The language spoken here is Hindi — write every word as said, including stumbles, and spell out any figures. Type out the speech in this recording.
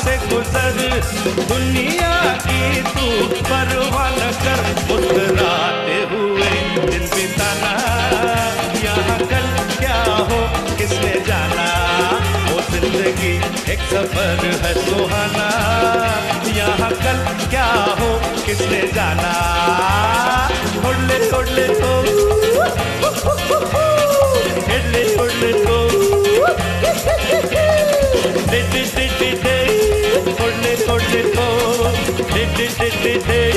से गुजर, दुनिया की तू परवाह न कर, मुस्कुराते हुए दिन बिताना, यहाँ कल क्या हो किसने जाना, वो जिंदगी एक सफर है सुहाना, यहाँ कल क्या हो किसने जाना। उड़ले उड़ले तो उड़ले उड़ले तो डे डे डे डे डे उड़ले उड़ले तो डे डे डे डे डे